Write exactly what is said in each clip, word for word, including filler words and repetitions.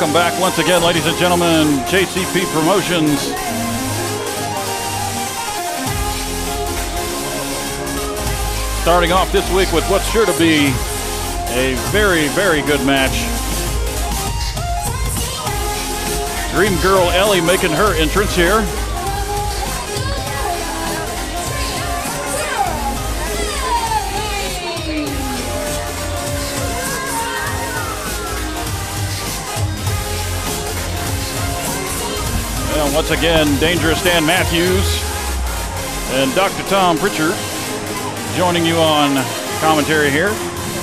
Welcome back once again, ladies and gentlemen, J C P Promotions. Starting off this week with what's sure to be a very, very good match. Dream Girl Ellie making her entrance here. And once again, Dangerous Dan Matthews and Doctor Tom Pritchard joining you on commentary here.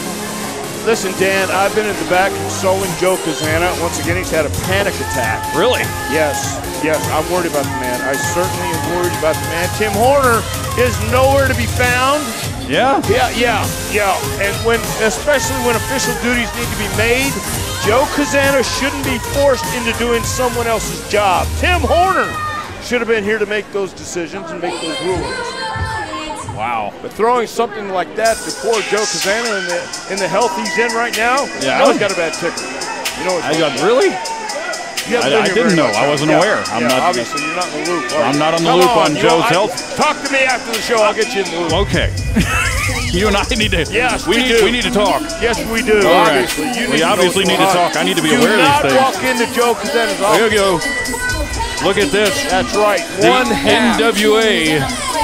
Listen, Dan, I've been in the back consoling Joe Kazana. Once again, he's had a panic attack. Really? Yes, yes, I'm worried about the man. I certainly am worried about the man. Tim Horner is nowhere to be found. Yeah? Yeah, yeah, yeah. And when, especially when official duties need to be made, Joe Kazana shouldn't be forced into doing someone else's job. Tim Horner should have been here to make those decisions and make those rulings. Wow. But throwing something like that to poor Joe Kazana in the in the health he's in right now, yeah, you know he's got a bad ticker. You know I got really? You I, I didn't know. Much. I wasn't yeah. aware. I'm yeah, not. Obviously, you're not in the loop. I'm not on the Come loop on, on Joe's know, health. I, talk to me after the show. I'll get you in the loop. Okay. You and I need to. Yes, we, we need. do. We need to talk. Yes, we do. All obviously, right. you we need obviously to need to talk. I need to be do aware of these things. Do not walk into Joe Kazana's office. There you go. Look at this. That's right. The One half. N W A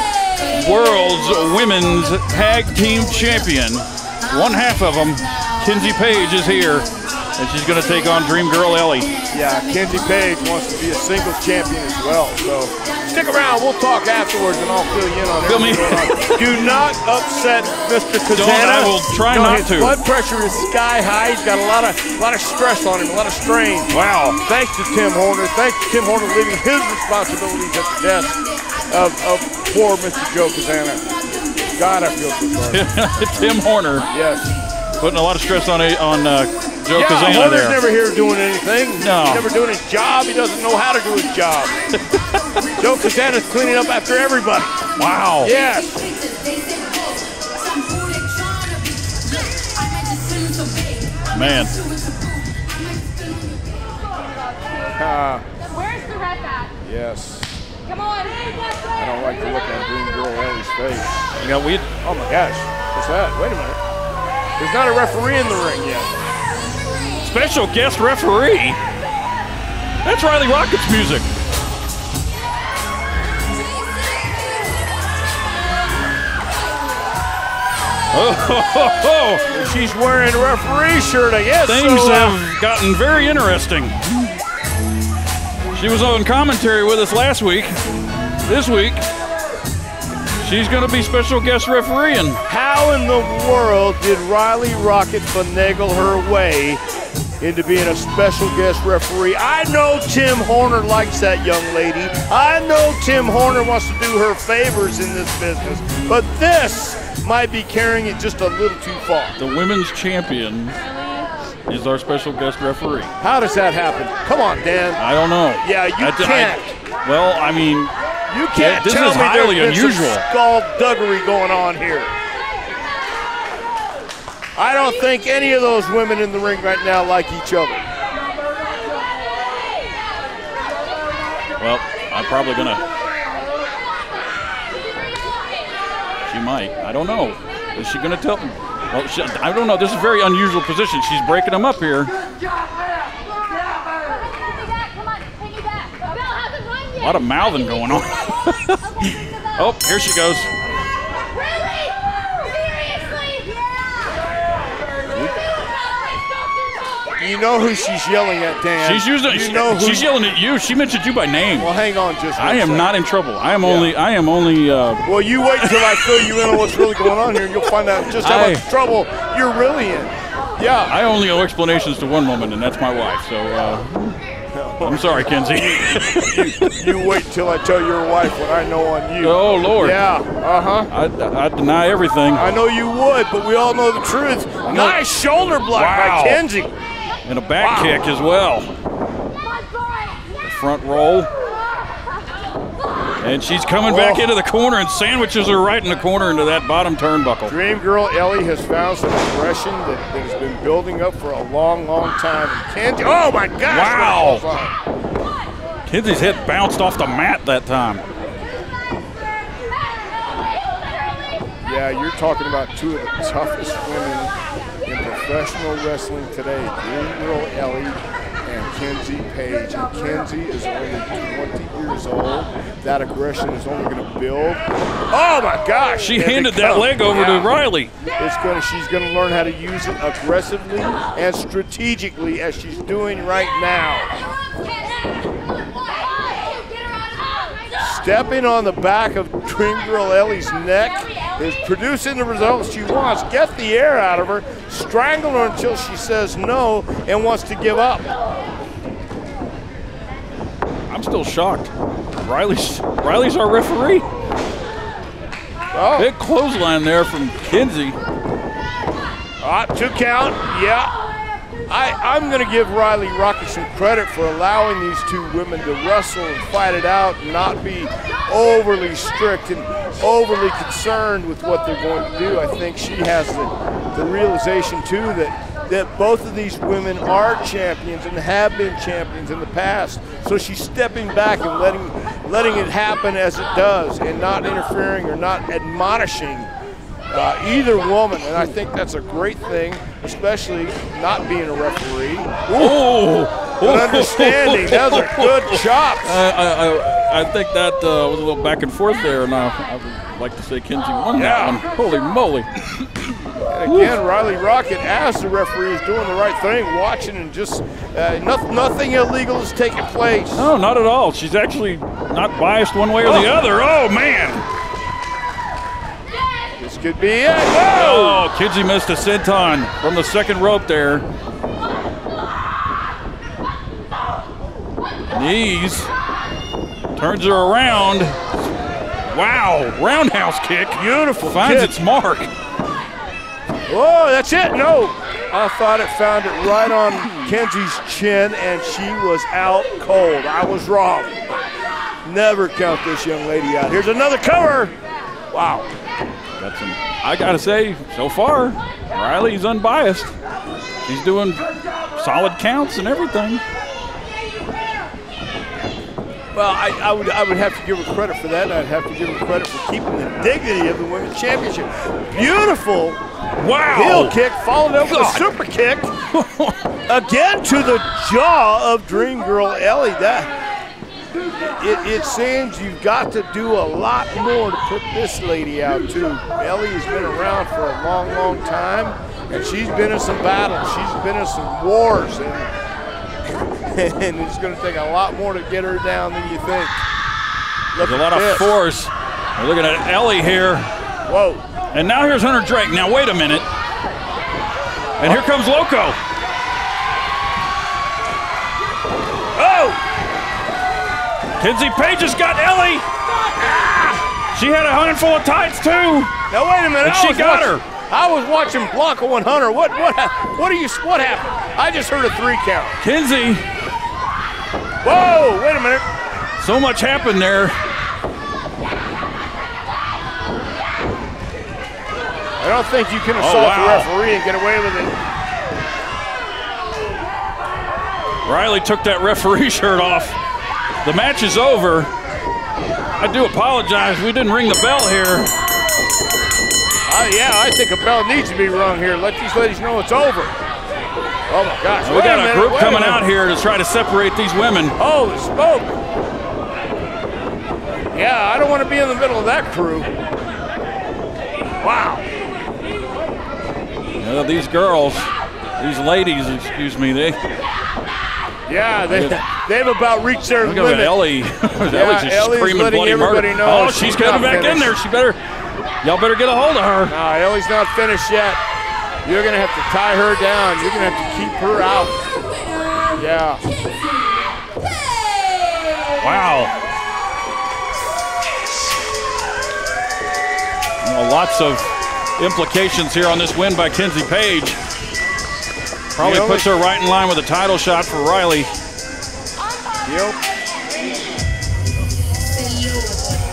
World's Women's Tag Team Champion. One half of them, Kenzie Page, is here, and she's going to take on Dream Girl Ellie. Yeah, Kenzie Page wants to be a singles champion as well. So stick around. We'll talk afterwards, and I'll fill you in on Fill me. everything. Do not upset Mister Kazana. Don't. I will try no, not his to. Blood pressure is sky high. He's got a lot of, lot of stress on him, a lot of strain. Wow. Thanks to Tim Horner. Thanks to Tim Horner leaving his responsibilities at the desk of, of poor Mister Joe Kazana. God, I feel so sorry. Tim Horner. Yes. Putting a lot of stress on a, on uh, Joe yeah, Kazana Horner's there. never here doing anything. No. He's never doing his job. He doesn't know how to do his job. Joe Kazana's cleaning up after everybody. Wow. Yes. Man. Uh, Where's the rep at? yes. Come on. I don't like to look at Dream Girl Ellie's face. You know, we. Oh my gosh. What's that? Wait a minute. There's not a referee in the ring yet. Special guest referee? That's Riley Rocket's music. Oh, ho, ho, ho. She's wearing a referee shirt, I guess. Things so, uh, have gotten very interesting. She was on commentary with us last week. This week, she's going to be special guest refereeing. How in the world did Riley Rocket finagle her way into being a special guest referee? I know Tim Horner likes that young lady. I know Tim Horner wants to do her favors in this business, but this might be carrying it just a little too far. The women's champion is our special guest referee. How does that happen? Come on, Dan. I don't know. Yeah, you I, can't. I, well, I mean, You can't Yeah, this tell is me highly there's been unusual. some skullduggery going on here. I don't think any of those women in the ring right now like each other. well, I'm probably gonna. She might. I don't know. Is she gonna tell them? Well, she, I don't know. This is a very unusual position. She's breaking them up here. A lot of mouthing going on. Oh, here she goes. Really? Seriously? You know who she's yelling at, Dan. She's using. You she- know who. she's yelling at you. She mentioned you by name. Well, hang on just one I am second. not in trouble. I am Yeah. only. I am only. Uh, Well, you wait until I fill you in on what's really going on here, and you'll find out just how I- much trouble you're really in. Yeah. I only owe explanations to one woman, and that's my wife. So uh, I'm sorry, Kenzie. You wait till I tell your wife what I know on you. Oh Lord. Yeah. Uh-huh. I, I deny everything. I know you would, but we all know the truth. Nice shoulder block Wow. by Kenzie. And a back Wow. kick as well. The front roll. And she's coming back into the corner and sandwiches her right in the corner into that bottom turnbuckle. Dream Girl Ellie has found some aggression that, that has been building up for a long, long time. And Kenzie, oh my gosh! Wow! Kenzie's head bounced off the mat that time. Yeah, you're talking about two of the toughest women in professional wrestling today. Dream Girl Ellie and Kenzie Page. And Kenzie is only twenty years old. That aggression is only going to build. Oh my gosh! She handed that leg over yeah. to Riley. It's going to, she's going to learn how to use it aggressively and strategically as she's doing right now. Stepping on the back of Dream Girl Ellie's neck is producing the results she wants. Get the air out of her, strangle her until she says no and wants to give up. I'm still shocked. Riley's Riley's our referee. Oh. Big clothesline there from Kenzie. Uh, two count, yeah. I, I'm going to give Riley Rocket some credit for allowing these two women to wrestle and fight it out and not be overly strict and overly concerned with what they're going to do. I think she has the, the realization, too, that, that both of these women are champions and have been champions in the past. So she's stepping back and letting, letting it happen as it does and not interfering or not admonishing Uh, either woman, and I think that's a great thing, especially not being a referee. Oh, good understanding. That was a good chop. I, I, I think that uh, was a little back and forth there, and I, I would like to say Kenzie won Yeah. that one. Holy moly. And again, Riley Rocket, as the referee, is doing the right thing, watching, and just uh, no, nothing illegal is taking place. No, not at all. She's actually not biased one way or the Oh. other. Oh, man. This could be it. Whoa! Oh, Kenzie missed a senton from the second rope there. Knees. Turns her around. Wow, roundhouse kick. Beautiful Finds kick. its mark. Oh, that's it. No. I thought it found it right on Kenzie's chin, and she was out cold. I was wrong. Never count this young lady out. Here's another cover. Wow. That's an, I gotta say, so far, Riley's unbiased. She's doing solid counts and everything. Well, I, I would I would have to give her credit for that. I'd have to give her credit for keeping the dignity of the Women's Championship. Beautiful Wow. heel kick followed up with a God. super kick. Again to the jaw of Dream Girl Ellie. That it, it seems you've got to do a lot more to put this lady out too. Ellie has been around for a long, long time, and she's been in some battles. She's been in some wars, and, and it's going to take a lot more to get her down than you think. Look There's a at lot of this. force. We're looking at Ellie here. Whoa. And now here's Hunter Drake. Now wait a minute. And here comes Loco. Oh! Kenzie Page has got Ellie. Ah! She had a handful of tights too. Now wait a minute. And I she was got watching, her. I was watching Blanca and Hunter. What what hap- what are you what happened? I just heard a three count. Kenzie, Whoa, wait a minute. so much happened there. I don't think you can Oh, assault wow. the referee and get away with it. Riley took that referee shirt off. The match is over. I do apologize. We didn't ring the bell here. Uh, yeah, I think a bell needs to be rung here. Let these ladies know it's over. Oh my gosh. We wait got a, a minute, group wait coming a out here to try to separate these women. Holy smoke. Yeah, I don't want to be in the middle of that crew. Wow. You know, these girls, these ladies, excuse me, they Yeah, they, they've about reached their look at limit. Ellie. Ellie's just Ellie's screaming letting bloody everybody murder. know Oh, she's she's coming not back in finished. there. She better, y'all better get a hold of her. Nah, Ellie's not finished yet. You're going to have to tie her down. You're going to have to keep her out. Yeah. Wow. Well, lots of implications here on this win by Kenzie Page. Probably The only- puts her right in line with a title shot for Riley. Yep.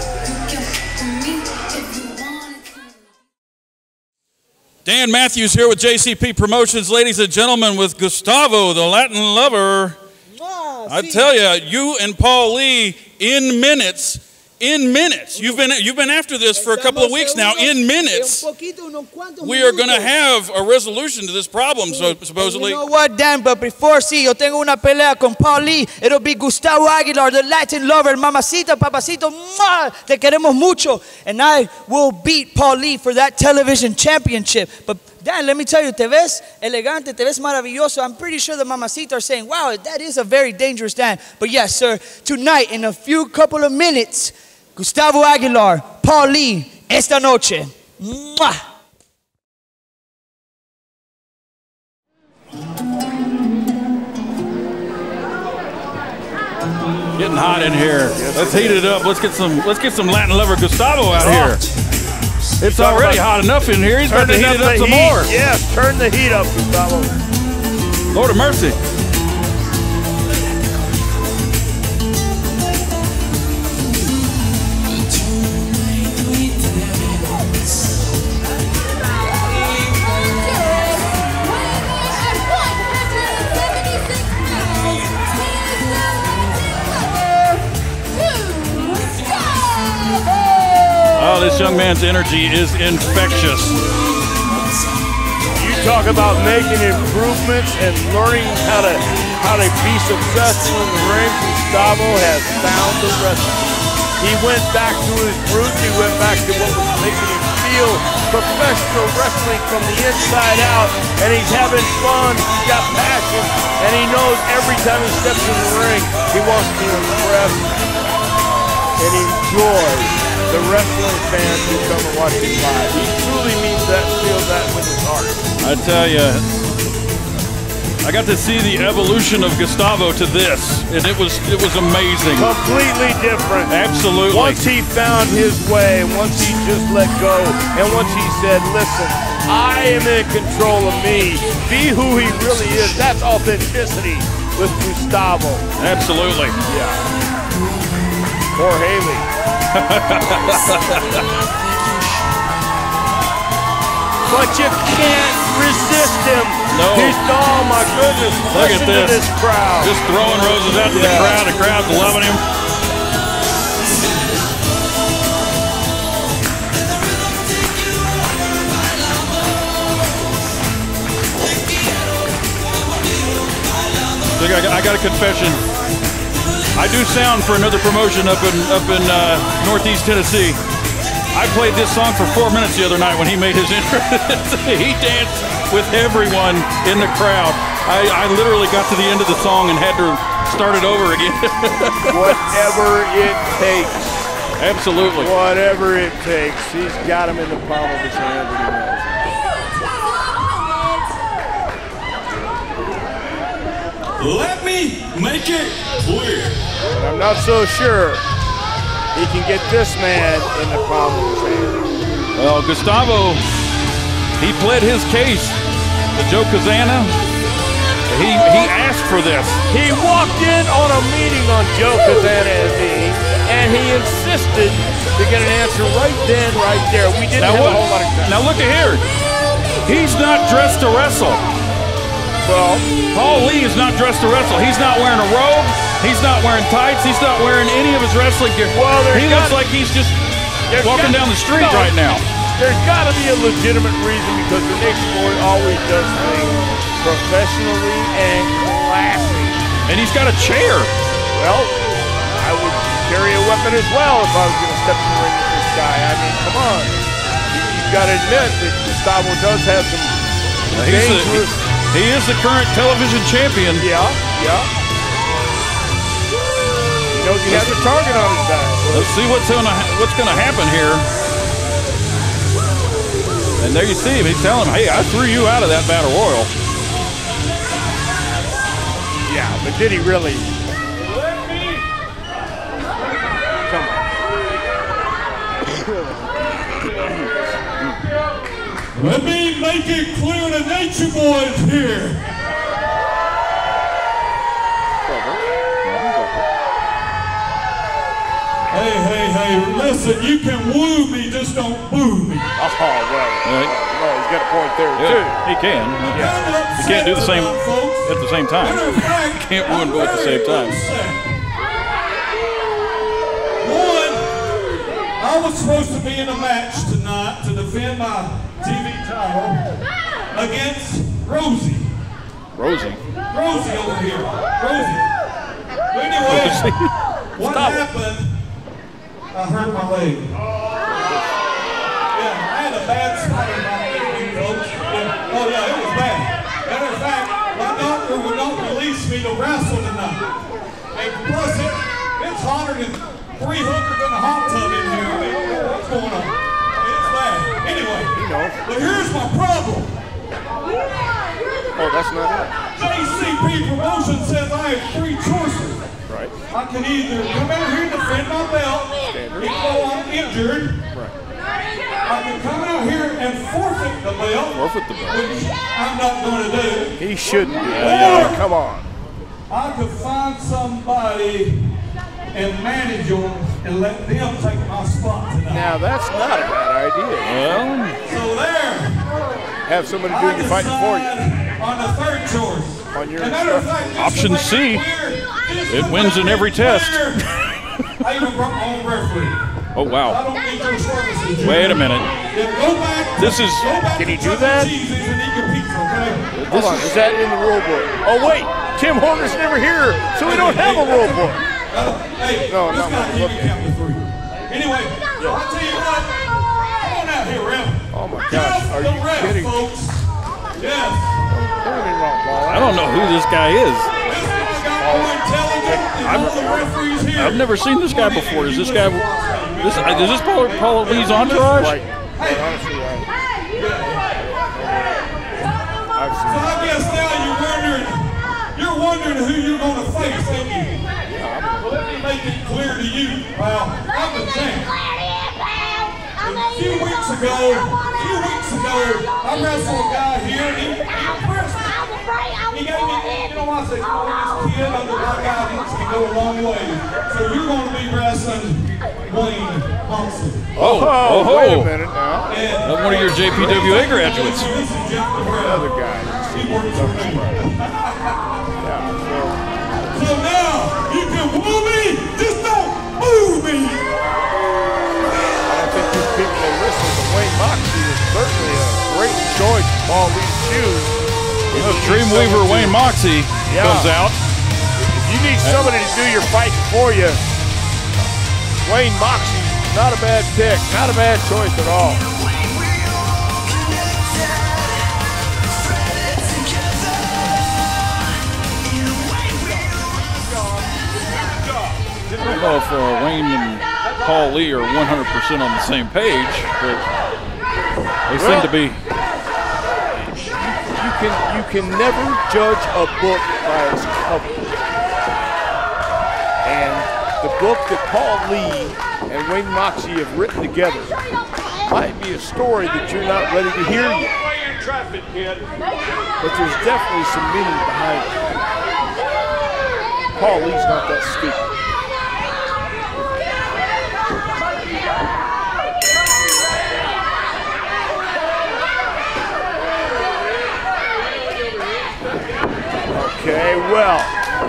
Dan Matthews here with J C P Promotions, ladies and gentlemen, with Gustavo, the Latin lover. I tell you, you and Paul Lee in minutes, in minutes. You've been you've been after this for a couple of weeks now. In minutes, we are going to have a resolution to this problem. So supposedly. You know what, Dan? But before, see, yo tengo una pelea con Paul Lee. It'll be Gustavo Aguilar, the Latin lover, mamacita, papacito, mwah, te queremos mucho, and I will beat Paul Lee for that television championship. But Dan, let me tell you, te ves elegante, te ves maravilloso. I'm pretty sure the mamacita are saying, wow, that is a very dangerous Dan. But yes, sir, tonight, in a few couple of minutes, Gustavo Aguilar, Paul Lee, esta noche. Mwah. Getting hot in here. Let's heat it up. Let's get some let's get some Latin lover Gustavo out here. It's already hot enough in here. He's about to heat it up some more. Yes, turn the heat up, Gustavo. Lord of mercy. Oh, this young man's energy is infectious. You talk about making improvements and learning how to how to be successful in the ring. Gustavo has found the recipe. He went back to his roots. He went back to what was making him feel professional wrestling from the inside out, and he's having fun. He's got passion, and he knows every time he steps in the ring, he wants to impress and enjoy the wrestling fans who come and watch him live. He truly means that, feels that with his heart. I tell you, I got to see the evolution of Gustavo to this, and it was it was amazing. Completely different. Absolutely. Once he found his way, once he just let go, and once he said, listen, I am in control of me. Be who he really is. That's authenticity with Gustavo. Absolutely. Yeah. Poor Haley. But you can't resist him. No. He's, oh my goodness. Look Listen at this. to this crowd. Just throwing roses out to Yeah. the crowd. The crowd's loving him. Look, I got, I got a confession. I do sound for another promotion up in up in uh, Northeast Tennessee. I played this song for four minutes the other night when he made his entrance. He danced with everyone in the crowd. I, I literally got to the end of the song and had to start it over again. Whatever it takes. Absolutely. Whatever it takes. He's got him in the palm of his hand and he knows it. Let me make it clear. But I'm not so sure he can get this man in the palm of his hand. Well, Gustavo, he pled his case to Joe Kazana. He, he asked for this. He walked in on a meeting on Joe Kazana and me, and he insisted to get an answer right then, right there. We didn't Now, have what, a whole lot of time. now look at here. He's not dressed to wrestle. Well, Paul Lee is not dressed to wrestle. He's not wearing a robe. He's not wearing tights. He's not wearing any of his wrestling gear. Well, there's he looks gotta- like he's just there's walking got- down the street no, right now. There's got to be a legitimate reason because the Nation Boy always does things professionally and classy. And he's got a chair. Well, I would carry a weapon as well if I was going to step in the ring with this guy. I mean, come on. You, you've got to admit that Gustavo does have some Uh, he's the, dangerous... he, he is the current television champion. Yeah, yeah. He knows he has a target on his back. Let's see what's gonna what's gonna happen here. And there you see him. He's telling him, "Hey, I threw you out of that battle royal." Yeah, but did he really? Come on. Let me make it clear the Nature Boy is here. Hey, hey, hey, listen, you can woo me, just don't boo me. Oh, well. All right. no, he's got a point there Yeah, too. he can. He can't do the same at the same time. Can't win both at the same time. One, I was supposed to be in a match tonight to defend my T V title against Rosie. Rosie. Rosie over here. Rosie. But anyway, what happened, I hurt my leg. Yeah, I had a bad spot in my leg, folks. Yeah. Oh yeah, it was bad. Matter of fact, my doctor would not release me to wrestle tonight. And plus, it, it's hotter than three hookers in a hot tub in here. I mean, what's going on? It's bad. Anyway, You know. but here's my problem. Oh, that's not it. J C P Promotions says I have three choices. Right. I can either come out here and defend my belt, even though I'm injured. Right. I can come out here and forfeit the belt, Forfeit the belt. which I'm not going to do. He shouldn't do that. Or Come on. I could find somebody and manage them and let them take my spot tonight. Now that's not a bad idea. Well, So there, Have somebody I doing your fighting for you. decide on the third choice. On your As a matter of fact, just Option to make C. it clear, just It to wins make in every it test. clear, I even brought my own referee. oh I wow. don't need your services. Wait a minute. Then go back. This is- Go back Can to he do Chuck E. that? Cheese's and eat your pizza, okay? Hold on, is that in the rule book? Oh wait, Tim Horner's never here, so we don't have a rule book. Uh, hey, No, this not guy one. keep Look it at count to three. Anyway, I'll tell you what. Come on out here, Rem. Oh my Jeff gosh, are the you ref, kidding? folks. Yes. Don't get me wrong, Paul. I don't know who this guy is. This guy got more intelligent than all the referees here. I've never seen this guy before. Is this guy? This is this Paul, Paul Lee's entourage? Right. Quite honestly, I, I've So seen I guess now you're wondering, you're wondering who you're going to face, ain't you? Well, let me make it clear to you, pal. I'm the champ. A few weeks ago, a few weeks ago, I wrestled a guy here, and he, he impressed me. He gave me, you know, I said, oh, this kid under my guidance can go a long way. So you're going to be wrestling Wayne Moxley. Oh, Oh, oh, wait a oh. minute now. And That's one of your J P W A graduates. this is Jeff the Ref. Another guy. He works for me. Yeah, so So now, you can woo me, just don't move me. I don't think these people will listen, but Wayne Moxley is certainly a great choice for Paul Lee's shoes. If you need Dreamweaver someone Wayne to- Moxie Yeah. comes out. If you need somebody to do your fighting for you, Wayne Moxie, not a bad pick, not a bad choice at all. I don't know if uh, Wayne and Paul Lee are one hundred percent on the same page, but they seem Well- to be. You can you can never judge a book by its cover. And the book that Paul Lee and Wayne Moxie have written together might be a story that you're not ready to hear yet. But there's definitely some meaning behind it. Paul Lee's not that stupid. Okay, well,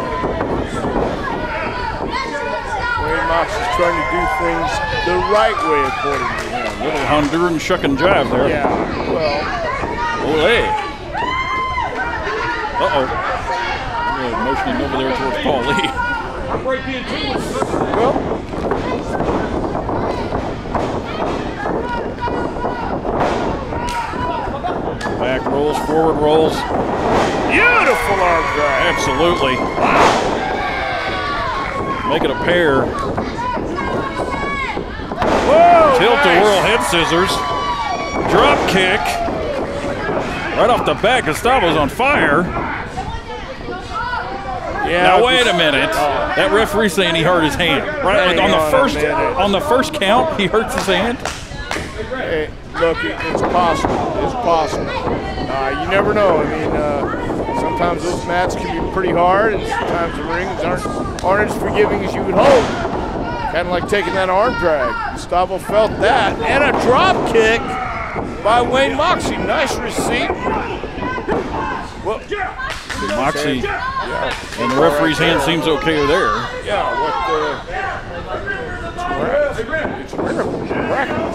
Wayne Moxie's trying to do things the right way according to him. Little Honduran shuck and jive there. Yeah, well, Ole. Uh-oh. Really motioning over there towards Paul Lee. well, Back rolls, forward rolls. beautiful arm drag. Absolutely. Make it a pair. Whoa, Tilt-a-whirl nice. head scissors. Drop kick. Right off the bat, Gustavo's on fire. Yeah, Now but wait a this- minute. Oh. That referee's saying he hurt his hand. Right Hang on the on a first minute. on the first count, he hurts his hand. Hey, look, it, it's possible. It's possible. Uh, you never know. I mean, uh, sometimes those mats can be pretty hard, and sometimes the rings aren't aren't as forgiving as you would hope. Kind of like taking that arm drag. Gustavo felt that, and a drop kick. by Wayne Moxley. Nice receipt. Well, Moxley, yeah. and the referee's hand seems okay there. Yeah, what the... It's miraculous.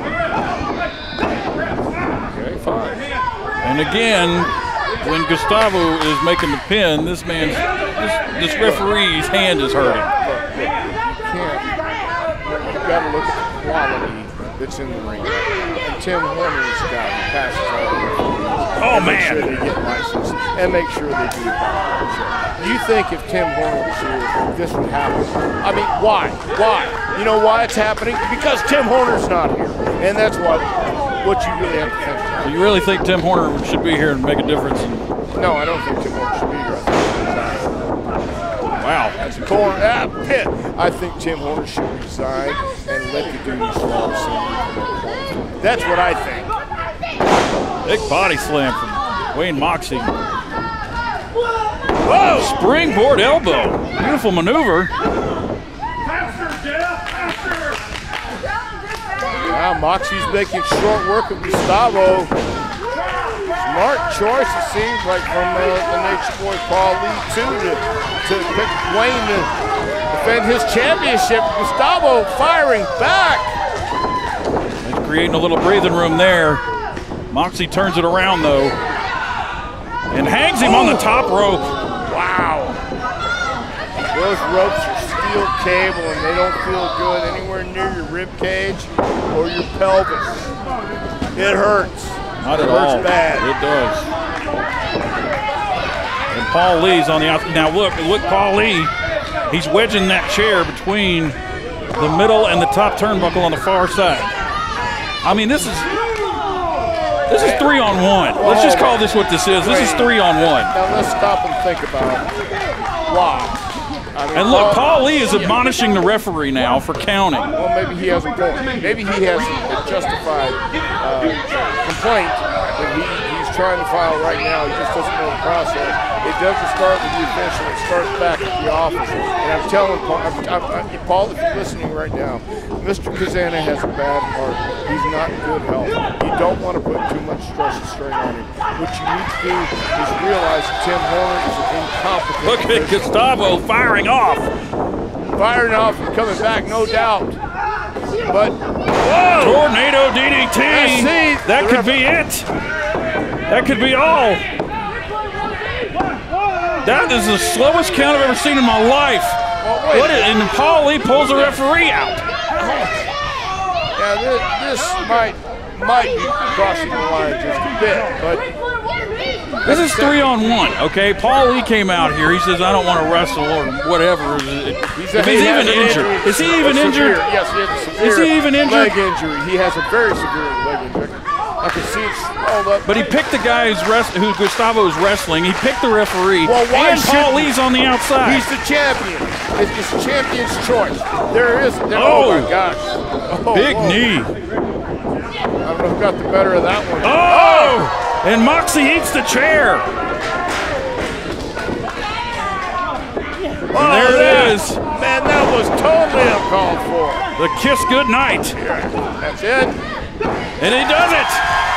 Okay, fine. And again, when Gustavo is making the pin, this man's, this, this referee's hand is hurting. Look, look, you can't. You've got to look at the quality that's in the ring. And Tim Horner's got he passes all the referees. Oh, Make man. sure they get licensed and make sure they do that. You think if Tim Horner was here, this would happen? I mean, why? Why? You know why it's happening? Because Tim Horner's not here. And that's what, what you really have to think about. So you really think Tim Horner should be here and make a difference? No, I don't think Tim Horner should be here. I think he should resign. Wow. That's a corner. Ah, pit. I think Tim Horner should resign and let the dudes fall asleep. That's what I think. Big body slam from Wayne Moxley. Whoa! Springboard elbow. Beautiful maneuver. Now Moxie's making short work of Gustavo. Smart choice, it seems like, from uh, the Nature Boy Paul Lee, too, to, to pick Wayne to defend his championship. Gustavo firing back. He's creating a little breathing room there. Moxie turns it around, though, and hangs him on the top rope. Wow. Those ropes are steel cable, and they don't feel good anywhere near your rib cage or your pelvis. It hurts. Not it at hurts all. bad. It does. And Paul Lee's on the outside. Now look, look, Paul Lee. He's wedging that chair between the middle and the top turnbuckle on the far side. I mean, this is this is three on one. Let's just call this what this is. This is three on one. Now let's stop and think about why. I mean, And look, Paul Lee is admonishing the referee now for counting. Well, maybe he has a point. Maybe he has a justified uh, complaint that he, he's trying to file right now. He just doesn't know the process. It doesn't start with the official. It starts back at the office. And I'm telling Paul, I'm, I'm, I'm, Paul, if you're listening right now, Mister Kazana has a bad heart. He's not in good health. You don't want to put too much stress and strain on him. What you need to do is realize that Tim Horner is an incompetent. Look at Gustavo firing off. Firing off and coming back, no doubt. But, whoa! Tornado D D T. see, That could be it. That could be all. That is the slowest count I've ever seen in my life. Well, wait. What is, and Paul Lee pulls the referee out. Yeah, this, this might might be crossing the line just a bit, but This is three on one, okay? Paul Lee came out here. He says, I don't want to wrestle or whatever. he's, If he he's has even an injured. injury. Is he A even severe- injured? Yes, he has a severe Is he even injured? leg injury. He has a very severe leg injury. I can see it swelled up. But he picked the guy who's rest, who Gustavo's wrestling. He picked the referee. Well, why and Paul shouldn't- Lee's on the outside. He's the champion. It's just champion's choice. There is. There, Oh. oh my gosh. Oh, Big whoa. knee. I don't know who got the better of that one. Oh! And Moxie eats the chair. Oh, And there that- it is. Man, that was totally uncalled for. The kiss goodnight. That's it. And he does it.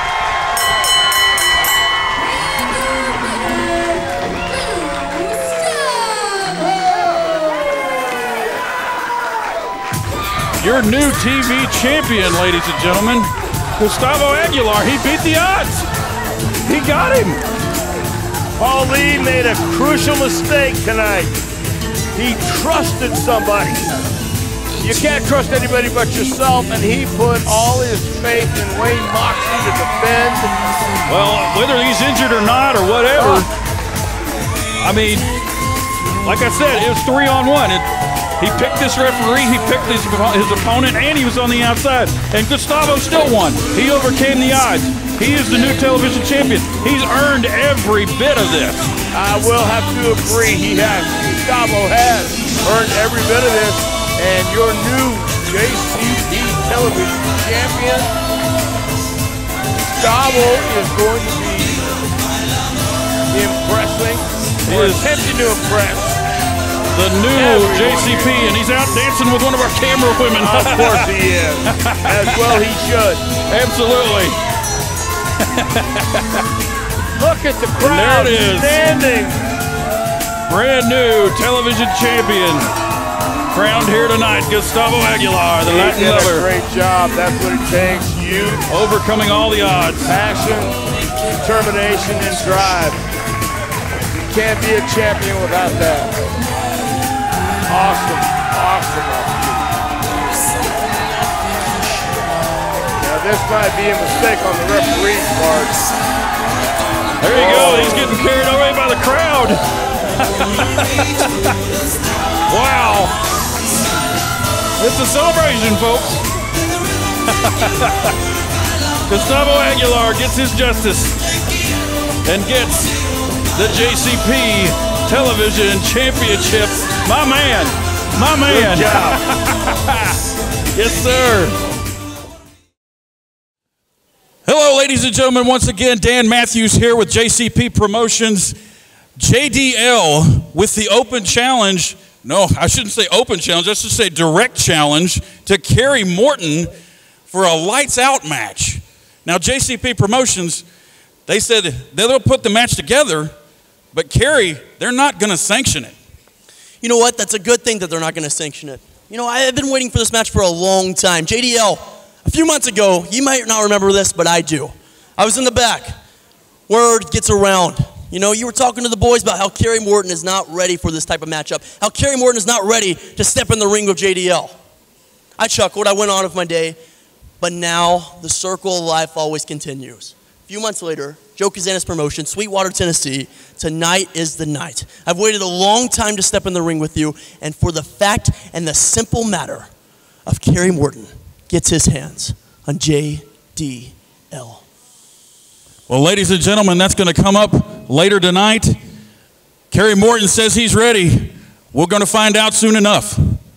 Your new T V champion, ladies and gentlemen, Gustavo Aguilar. He beat the odds. He got him. Paul Lee made a crucial mistake tonight. He trusted somebody. You can't trust anybody but yourself, and he put all his faith in Wayne Moxley to defend. Well, whether he's injured or not or whatever, I mean, like I said, it was three on one. It, he picked this referee, he picked his, his opponent, and he was on the outside. And Gustavo still won. He overcame the odds. He is the new television champion. He's earned every bit of this. I will have to agree, he has. Gustavo has earned every bit of this. And your new J C P television champion, Gustavo, is going to be impressing, or Is attempting to impress, The new J C P, and he's out dancing with one of our camera women. Of course he is. As well he should. Absolutely. Look at the crowd And there it is. standing. Brand new television champion. Crowned here tonight, Gustavo Aguilar, the He Latin did a lover. great job. That's what it takes. Youth, Overcoming all the odds. passion, determination, and drive. You can't be a champion without that. Awesome, awesome. Now this might be a mistake on the referee's part. There you go. He's getting carried away by the crowd. Wow. It's a celebration, folks. Gustavo Aguilar gets his justice and gets the J C P Television Championship. My man. My man. Good job. Yes, sir. Hello, ladies and gentlemen. Once again, Dan Matthews here with J C P Promotions. J D L with the open challenge. No, I shouldn't say open challenge. I should say direct challenge to Kerry Morton for a lights out match. Now, J C P Promotions, they said they'll put the match together, but Kerry, they're not going to sanction it. You know what? That's a good thing that they're not going to sanction it. You know, I have been waiting for this match for a long time. J D L, a few months ago, you might not remember this, but I do. I was in the back. Word gets around. You know, you were talking to the boys about how Kerry Morton is not ready for this type of matchup. How Kerry Morton is not ready to step in the ring with J D L. I chuckled. I went on with my day. But now, the circle of life always continues. A few months later, Joe Kazanis Promotion, Sweetwater, Tennessee. Tonight is the night. I've waited a long time to step in the ring with you, and for the fact and the simple matter of Kerry Morton gets his hands on J D L. Well, ladies and gentlemen, that's going to come up later tonight. Kerry Morton says he's ready. We're going to find out soon enough.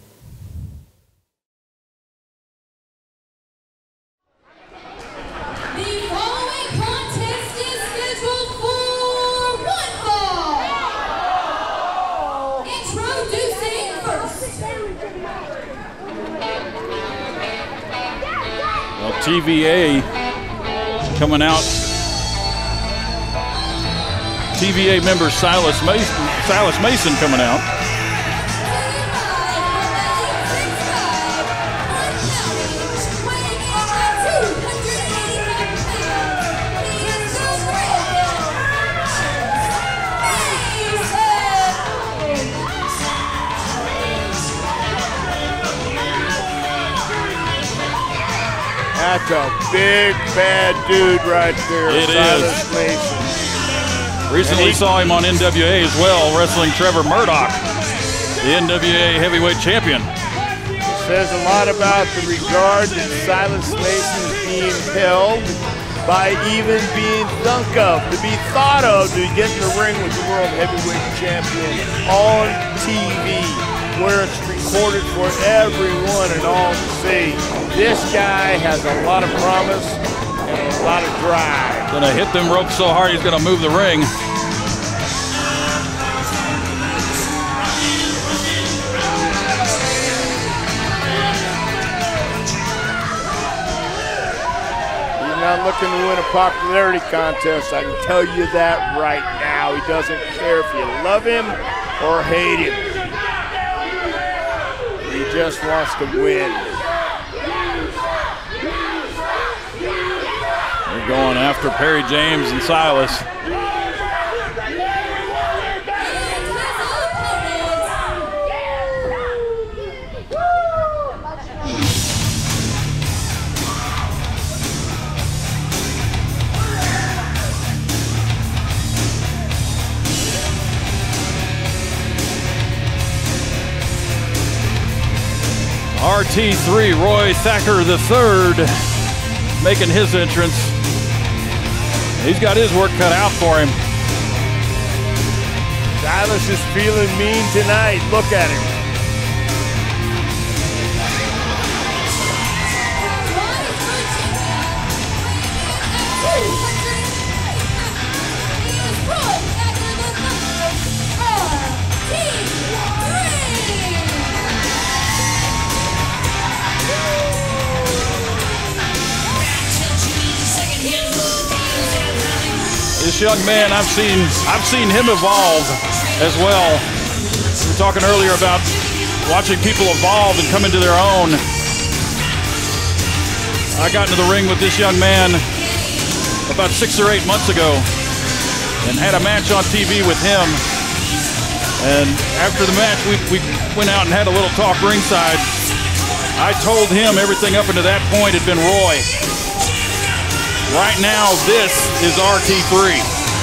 T V A coming out. T V A member Silas Mason, Silas Mason coming out. That's a big, bad dude right there. It Silas is. Mason. Recently he, saw him on N W A as well, wrestling Trevor Murdoch, the N W A heavyweight champion. Says a lot about the regard that Silas Mason is being held by even being thunk of, to be thought of, to get in the ring with the world heavyweight champion on T V, where it's recorded for everyone and all to see. This guy has a lot of promise and a lot of drive. Gonna hit them ropes so hard he's gonna move the ring. He's not looking to win a popularity contest. I can tell you that right now. He doesn't care if you love him or hate him. He just wants to win. They're going after Perry James and Silas. R T three, Roy Thacker the third, making his entrance. He's got his work cut out for him. Silas is feeling mean tonight. Look at him. This young man, I've seen, I've seen him evolve as well. We were talking earlier about watching people evolve and come into their own. I got into the ring with this young man about six or eight months ago and had a match on T V with him. And after the match, we, we went out and had a little talk ringside. I told him everything up until that point had been Roy. Right now, this is R T three.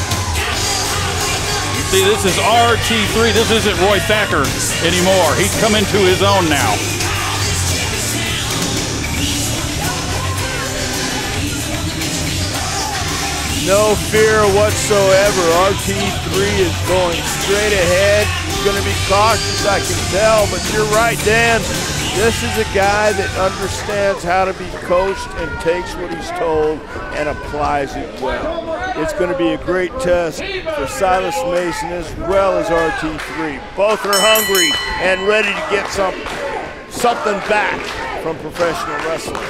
You see, this is R T three. This isn't Roy Thacker anymore. He's come into his own now. No fear whatsoever. R T three is going straight ahead. He's going to be cautious, I can tell, but you're right, Dan. This is a guy that understands how to be coached and takes what he's told and applies it well. It's going to be a great test for Silas Mason as well as R T three. Both are hungry and ready to get some, something back from professional wrestling.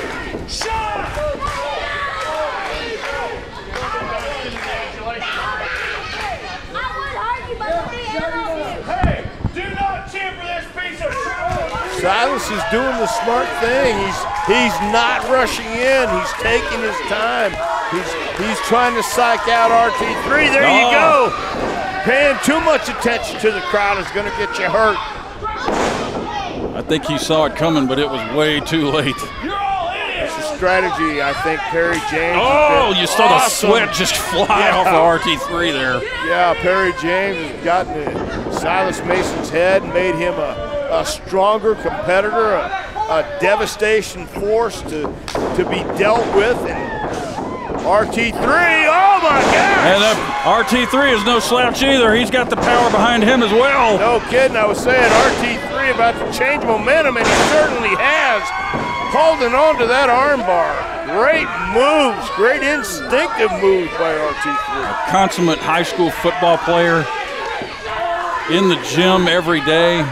Silas is doing the smart thing. He's he's not rushing in. He's taking his time. He's he's trying to psych out R T three. There oh. you go. Paying too much attention to the crowd is going to get you hurt. I think he saw it coming, but it was way too late. It's a strategy. I think Perry James. Oh, you saw awesome. the sweat just fly yeah. off of R T three there. Yeah, Perry James has gotten to Silas Mason's head and made him a. a stronger competitor, a, a devastation force to, to be dealt with. And R T three, oh my gosh! And uh, R T three is no slouch either. He's got the power behind him as well. No kidding, I was saying R T three about to change momentum, and he certainly has. Holding on to that armbar. Great moves, great instinctive moves by R T three. A consummate high school football player in the gym every day.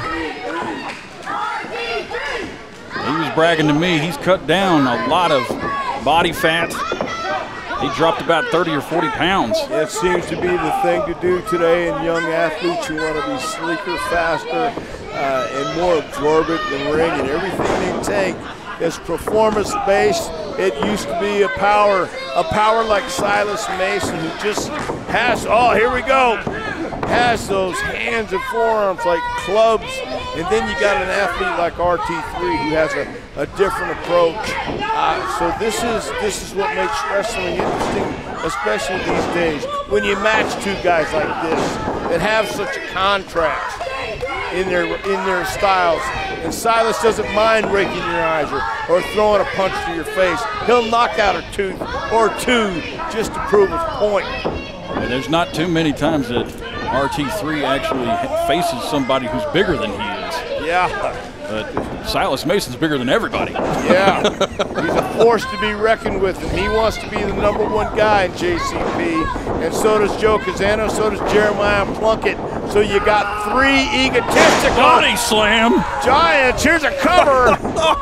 He was bragging to me, he's cut down a lot of body fat. He dropped about thirty or forty pounds. It seems to be the thing to do today in young athletes. You want to be sleeker, faster, uh, and more absorbent in the ring, and everything they take is performance-based. It used to be a power, a power like Silas Mason, who just has, oh, here we go, has those hands and forearms like clubs. And then you got an athlete like R T three who has a, a different approach. Uh, so this is this is what makes wrestling interesting, especially these days, when you match two guys like this that have such a contrast in their in their styles. And Silas doesn't mind raking your eyes or, or throwing a punch to your face. He'll knock out a tooth or two just to prove his point. And there's not too many times that R T three actually faces somebody who's bigger than he is. Yeah. But Silas Mason's bigger than everybody. Yeah. He's a force to be reckoned with, and he wants to be the number one guy in J C P. And so does Joe Casano, so does Jeremiah Plunkett. So you got three egotistical body slam giants. Here's a cover.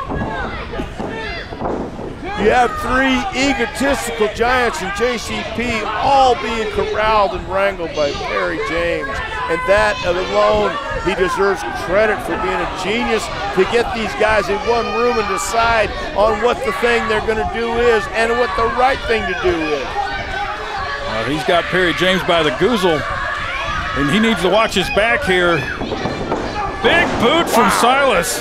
You have three egotistical giants in J C P all being corralled and wrangled by Perry James. And that alone, he deserves credit for being a genius to get these guys in one room and decide on what the thing they're going to do is and what the right thing to do is. Uh, he's got Perry James by the goozle, and he needs to watch his back here. Big boot from wow. Silas.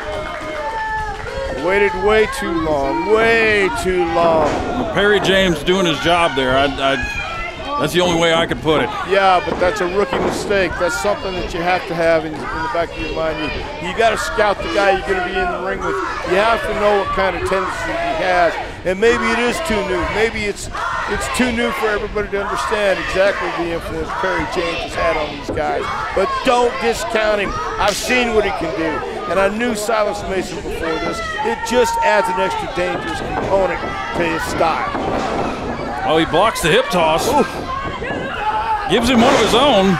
Waited way too long, way too long. Perry James doing his job there. I, I, that's the only way I could put it. Yeah, but that's a rookie mistake. That's something that you have to have in, in the back of your mind. You, you got to scout the guy you're going to be in the ring with. You have to know what kind of tendencies he has. And maybe it is too new. Maybe it's it's too new for everybody to understand exactly the influence Perry James has had on these guys. But don't discount him. I've seen what he can do. And I knew Silas Mason before this. It just adds an extra dangerous component to his style. Oh, he blocks the hip toss. Ooh. Gives him one of his own.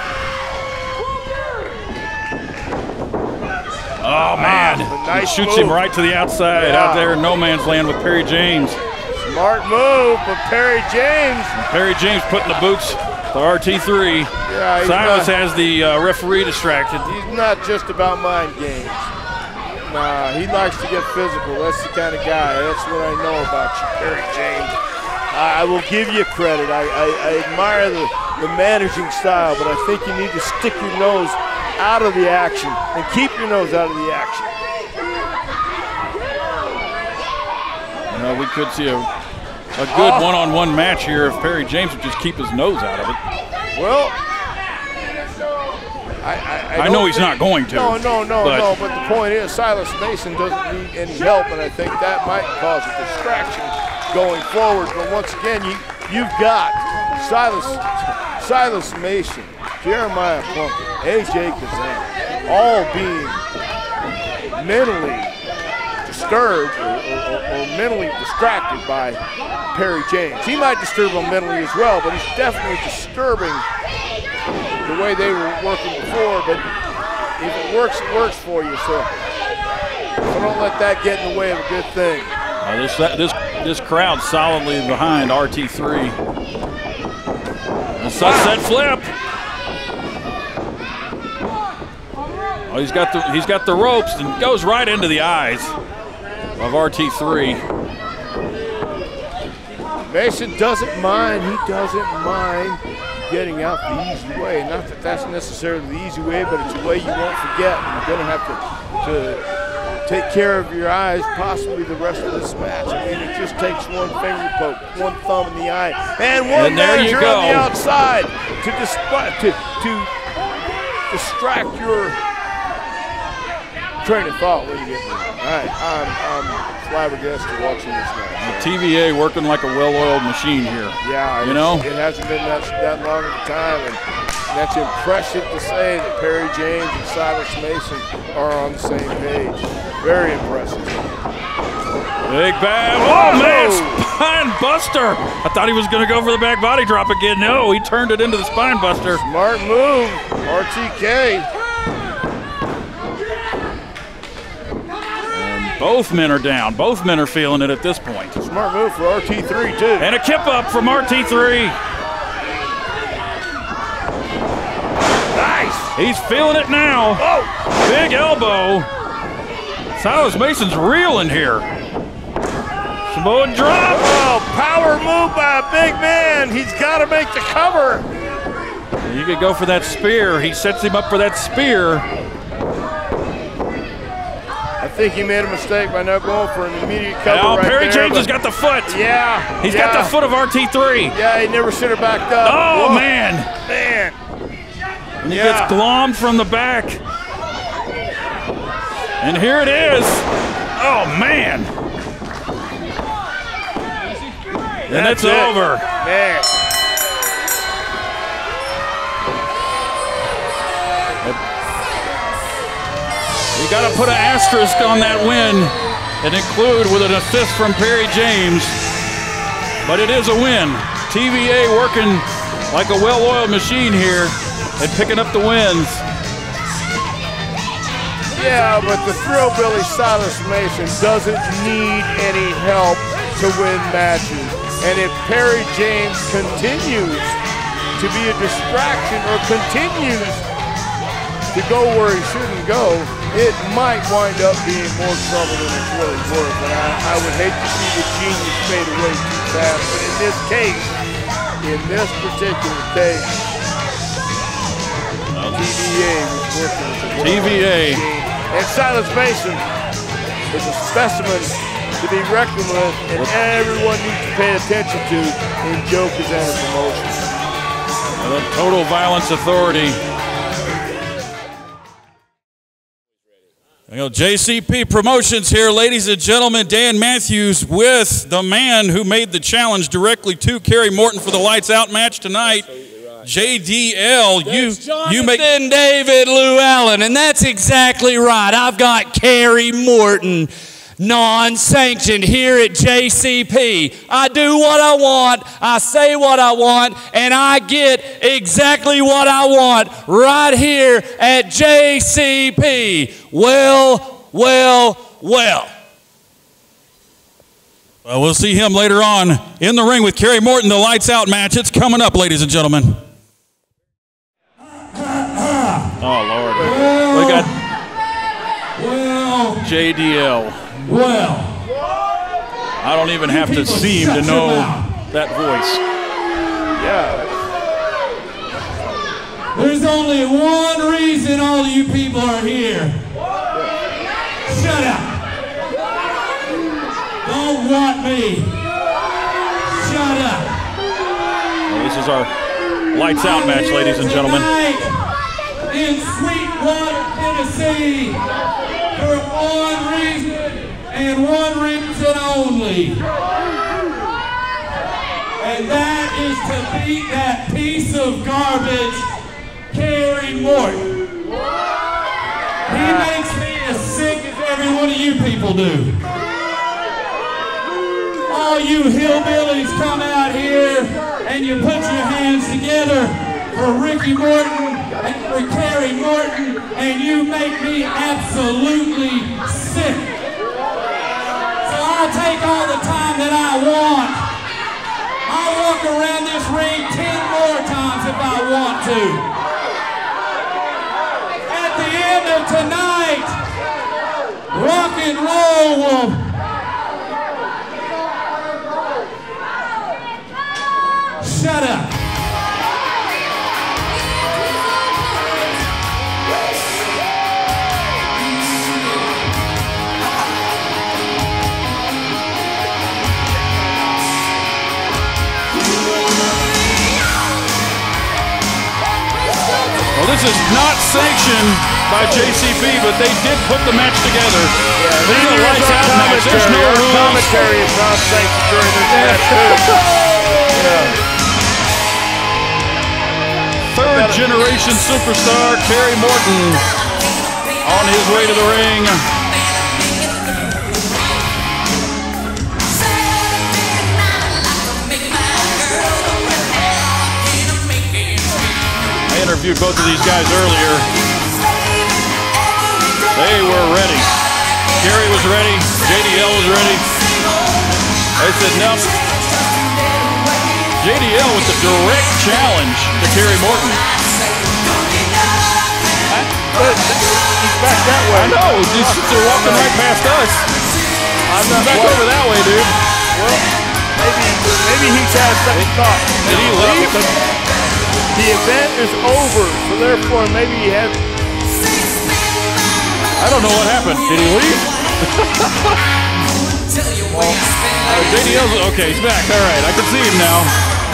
Oh, man. Ah, nice he shoots move. him right to the outside yeah. out there in no man's land with Perry James. Smart move for Perry James. Perry James putting the boots The R T three. Yeah, he's Silas not, has the uh, referee distracted. he's not just about mind games. Nah, he likes to get physical. That's the kind of guy. That's what I know about you, Perry James. I, I will give you credit. I, I, I admire the, the managing style, but I think you need to stick your nose out of the action and keep your nose out of the action. You know, we could see a, a good Oh. one-on-one match here if Perry James would just keep his nose out of it. Well, I, I, I, I know don't he's think- not going to. No, no, no, but no. But the point is, Silas Mason doesn't need any help, and I think that might cause a distraction going forward. But once again, you you've got Silas Silas Mason, Jeremiah Plunkett, A J Kazan, all being mentally disturbed or, or, or mentally distracted by Perry James. He might disturb him mentally as well, but he's definitely disturbing the way they were working before. But if it works, it works for you. So, so don't let that get in the way of a good thing. uh, this this this crowd solidly behind R T three. A sunset flip. Oh, he's got the he's got the ropes and goes right into the eyes of R T three. Mason doesn't mind. He doesn't mind getting out the easy way. Not that that's necessarily the easy way, but it's a way you won't forget. You're going to have to, to take care of your eyes possibly the rest of this match. I mean, it just takes one finger poke, one thumb in the eye, and one And there you manager go. on the outside to, disp- to, to distract your train of thought when you get there. All right, I'm, I'm flabbergasted watching this match. T V A working like a well-oiled machine here. Yeah, You it's- know? it hasn't been that, that long of a time, and that's impressive to say that Perry James and Silas Mason are on the same page. Very impressive. Big bad. Oh, man, spine buster. I thought he was going to go for the back body drop again. No, he turned it into the spine buster. Smart move, R T K. Both men are down. Both men are feeling it at this point. Smart move for R T three, too. And a kip up from R T three. Nice. He's feeling it now. Oh, Big elbow. Silas Mason's reeling here. Samoan drop. oh, power move by a big man. He's got to make the cover. You could go for that spear. He sets him up for that spear. I think he made a mistake by not going for an immediate cover Now right Perry there, James but- has got the foot. Yeah. He's yeah. got the foot of R T three. Yeah, he never should have backed up. Oh, Whoa, man. Man. And he Yeah. gets glommed from the back. And here it is. Oh, man. And That's it's it. over. Man. You got to put an asterisk on that win and include with an assist from Perry James. But it is a win. T V A working like a well-oiled machine here and picking up the wins. Yeah, but the Thrillbilly Silas Mason doesn't need any help to win matches. And if Perry James continues to be a distraction or continues to go where he shouldn't go, it might wind up being more trouble than it's really worth. And I, I would hate to see the genius fade away too fast. But in this case, in this particular case, T V A was working as a T V A. machine. And Silas Mason is a specimen to be reckoned with, and everyone needs to pay attention to in Joe Kazana's promotions. The Total Violence Authority. You know, J C P Promotions here, ladies and gentlemen. Dan Matthews with the man who made the challenge directly to Kerry Morton for the Lights Out match tonight. J D L, you you make Jonathan David Llewellyn, and that's exactly right. I've got Kerry Morton, non-sanctioned here at J C P. I do what I want, I say what I want, and I get exactly what I want right here at J C P. Well, well, well. Well, we'll see him later on in the ring with Kerry Morton, the Lights Out match. It's coming up, ladies and gentlemen. Oh, Lord. Well, We got well, J D L. well. I don't even have to people seem shut to your know mouth. that voice. Yeah. There's only one reason all of you people are here. Shut up. Don't want me. Shut up. Well, this is our lights out match, ladies and gentlemen. Tonight in Sweetwater, Tennessee, for one reason and one reason only. And that is to beat that piece of garbage, Kerry Morton. He makes me as sick as every one of you people do. All you hillbillies come out here and you put your hands together for Ricky Morton and for Kerry Morton, and you make me absolutely sick. So I'll take all the time that I want. I'll walk around this ring ten more times if I want to. At the end of tonight, rock and roll will shut up. Well, this is not sanctioned by J C P, but they did put the match together. Yeah, This is a neither is lights our out match. There's no commentary. Our rules. commentary is not sanctioned during this match, too. Yeah. Third generation superstar Kerry Morton on his way to the ring. I interviewed both of these guys earlier. They were ready. Kerry was ready. J D L was ready. They said, nope. J D L with the direct challenge to Kerry Morton. But he's back that way. I know. He's, they're walking right past us. I'm not Back quite- over that way, dude. Well, maybe, maybe he's had second thought. Did he Well, leave? because the event is over, so therefore maybe he had. I don't know what happened. Did he leave? uh, J D L's okay. He's back. All right, I can see him now.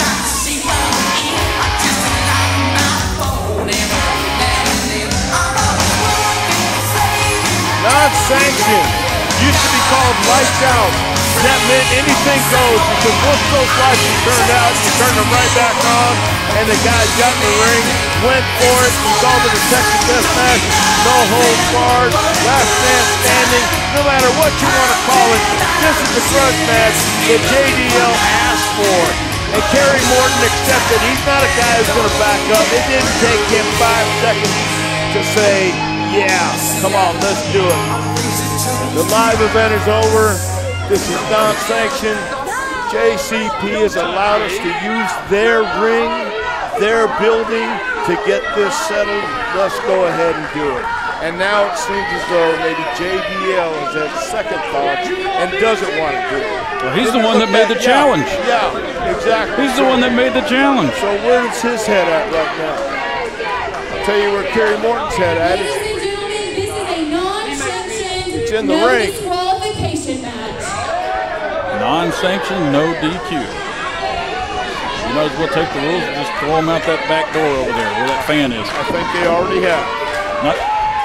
Non-sanctioned. Used to be called lights out. That meant anything goes, because once those lights were turned out, you turned them right back on, and the guy got in the ring, went for it, he called it a Texas death match, no holds barred, last man standing, no matter what you want to call it, this is the grudge match that J D L asked for. And Kerry Morton accepted. He's not a guy who's going to back up. It didn't take him five seconds to say, yeah, come on, let's do it. The live event is over. This is non-sanctioned. J C P has allowed us to use their ring, their building to get this settled. Let's go ahead and do it. And now it seems as though maybe J D L has had second thoughts and doesn't want to do it. Well, he's the one that made the Yeah, challenge. Yeah, exactly. He's the one that made the challenge. So where's his head at right now? I'll tell you where Kerry Morton's head at. Ladies and gentlemen, this is a non-sanctioned, It's in the no ring. disqualification match. Non-sanctioned, no D Q. You might as well take the rules and just throw them out that back door over there where that fan is. I think they already have. Not,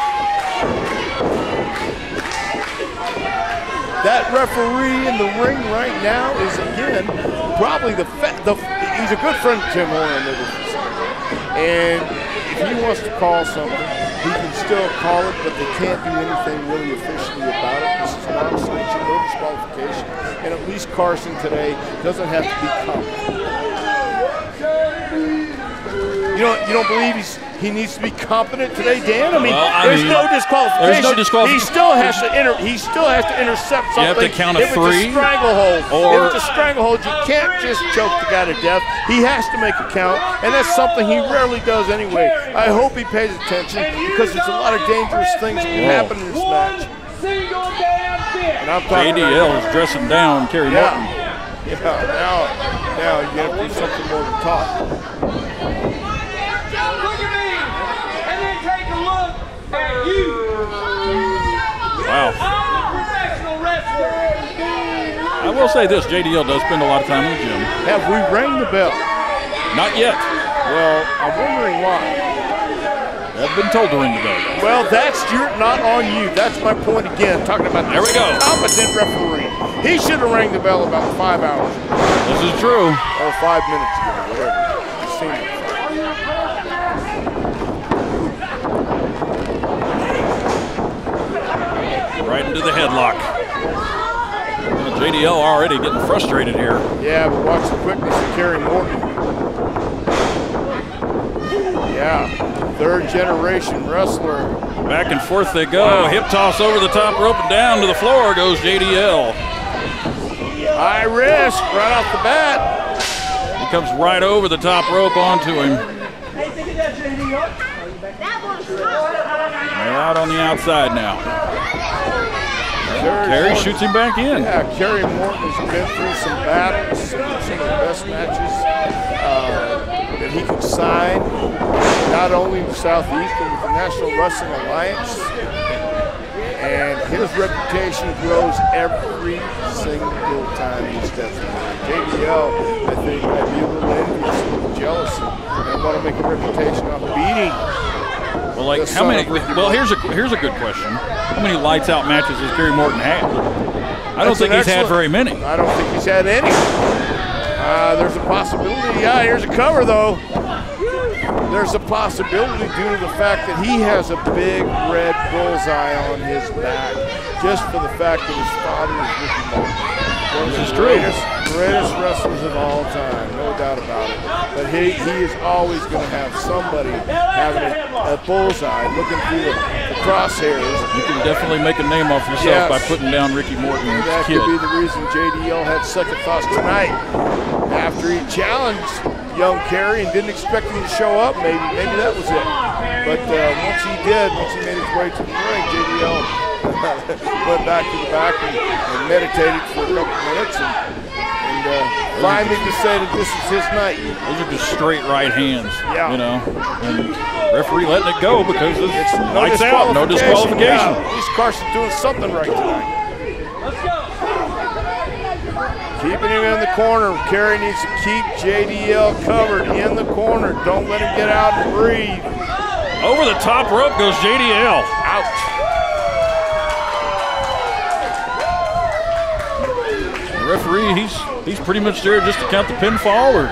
That referee in the ring right now is, again, probably the, fa- the he's a good friend of Tim Horner. And if he wants to call something, he can still call it, but they can't do anything really officially about it. This is non-sanctioned, no disqualification. And at least Carson today doesn't have to be caught. You don't, you don't believe he's he needs to be competent today, Dan? I mean, Well, I there's mean, no disqualification. there's no disqualification. He still has to inter, He still has to intercept something. You have to count a if three, it's a stranglehold, or- if it's a stranglehold, you can't just choke the guy to death. He has to make a count, and that's something he rarely does anyway. I hope he pays attention because there's a lot of dangerous things that can happen in this match. And I'm J talking D L is dressing down Kerry Yeah. Morton. Yeah, now, now you have to do something more than talk. Look at me, and then take a look at you. Wow. I'm a professional wrestler. I will say this, J D L does spend a lot of time in the gym. Have we rang the bell? Not yet. Well, I'm wondering why. I've been told to ring the bell. Well, that's you're not on you. That's my point again, talking about There we go. competent referee. He should have rang the bell about five hours ago, This is true. or five minutes ago, whatever. It seemed Right into the headlock. J D L already getting frustrated here. Yeah, but watch the quickness of Kerry Morton. Yeah, third generation wrestler. Back and forth they go. Wow. Hip toss over the top rope and down to the floor goes J D L. High risk right off the bat. He comes right over the top rope onto him. They're out on the outside now. Kerry shoots him back in. Yeah, Kerry Morton has been through some battles, some, some of the best matches uh, that he could sign, not only with Southeast, but with the National Wrestling Alliance. And his reputation grows every single time he steps in. J D L, I think, might be a little envious, a little jealous, and want to make a reputation off beating. Well, like The how son many? of Ricky Well, Morton. here's a here's a good question. How many lights out matches has Kerry Morton had? I don't That's think an he's had excellent- very many. I don't think he's had any. Uh, there's a possibility. Yeah, here's a cover, though. There's a possibility due to the fact that he has a big red bullseye on his back, just for the fact that his father is Ricky Morton. One of This the is true. greatest, greatest wrestlers of all time, no doubt about it. But he, he is always going to have somebody having a, a bullseye, looking through the, the crosshairs. You can definitely make a name off yourself Yes. by putting down Ricky Morton's That kid. could be the reason J D L had second thoughts tonight. After he challenged young Kerry and didn't expect him to show up, maybe maybe that was it. But uh, once he did, once he made his way to the ring, J D L went back to the back and, and meditated for a couple minutes and, and uh, finally decided this is his night. Those are just straight right hands. Yeah. You know, and referee letting it go because it's, It's no lights out, no disqualification. Yeah, at least Carson's doing something right tonight. Keeping him in the corner. Kerry needs to keep J D L covered in the corner. Don't let him get out and breathe. Over the top rope goes J D L. Ouch. The referee, he's he's pretty much there just to count the pinfall or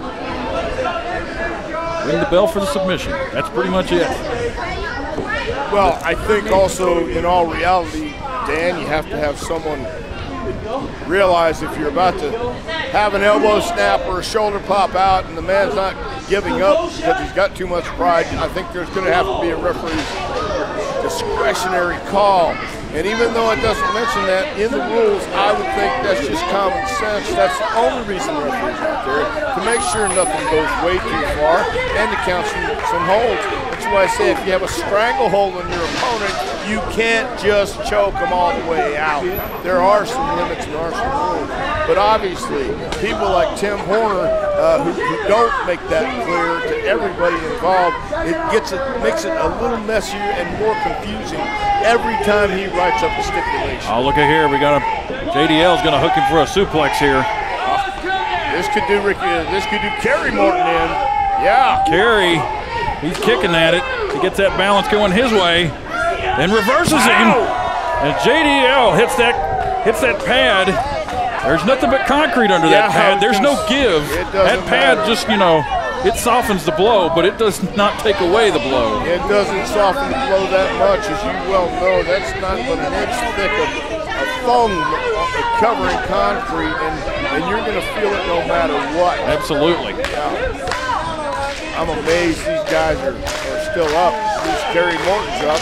ring the bell for the submission. That's pretty much it. Well, I think also in all reality, Dan, you have to have someone realize if you're about to have an elbow snap or a shoulder pop out and the man's not giving up because he's got too much pride, I think there's going to have to be a referee's discretionary call. And even though it doesn't mention that in the rules, I would think that's just common sense. That's the only reason the referee's out there, to make sure nothing goes way too far and to count some, some holds. That's why I say if you have a stranglehold on your opponent, you can't just choke them all the way out. There are some limits and there are some rules. But obviously, people like Tim Horner, uh, who, who don't make that clear to everybody involved, it gets it makes it a little messier and more confusing every time he writes up a stipulation. Oh, look at here. We got a J D L's going to hook him for a suplex here. This could do Ricky. Uh, this could do Kerry Morton in. Yeah. Kerry, he's kicking at it. He gets that balance going his way, then reverses him, and J D L hits that hits that pad. There's nothing but concrete under Yeah, that pad. There's no give. it doesn't That pad matter. just, you know, it softens the blow, but it does not take away the blow. It doesn't soften the blow that much, as you well know. That's not but an inch thick of, of foam covering concrete, and, and you're going to feel it no matter what. Absolutely. I'm amazed these guys are, are still up. At least Kerry Morton's up.